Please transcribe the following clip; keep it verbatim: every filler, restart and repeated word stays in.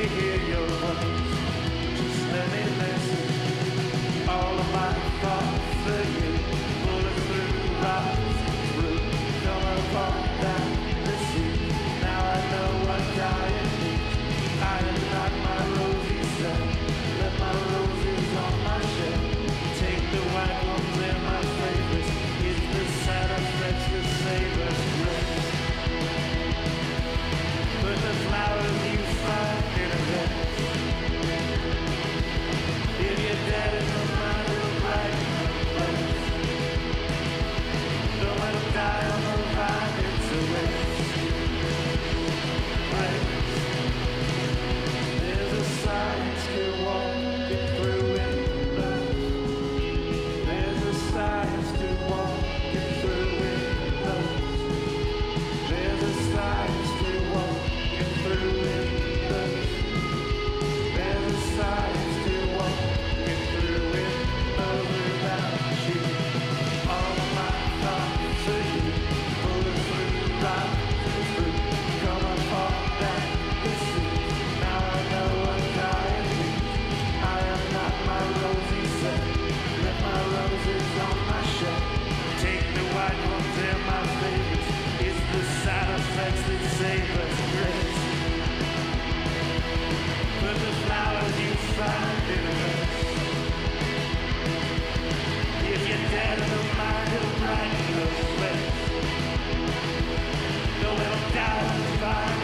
hear your voice. Just let me listen. All of my thoughts are you. Pulling through rocks, through, coming apart down the sea. Now I know what dying means. I am not my rosy self. Let my roses on my shelf. Take the white ones, they're my favorites. It's the side effects that save us grace. Put the flowers you find in a vase. If you're dead in the mind, it'll brighten the place. Don't let them die on the vine, it's a waste. Grace. There's a science to walking through windows. There's a science to walking through windows. There's a science to walking through windows. There's a science to walking through windows without you. All of my thoughts are you. Pulling through rocks and through. Come and fall down the sea. Now I know what dying means. I am not my rosy self. Let my roses on my shelf. Take the white ones, they're my favorites. It's the side effects that save us grace. Put the flowers you find in a vase. If you're dead in the mind, it'll brighten the place. Don't let them die on the vine.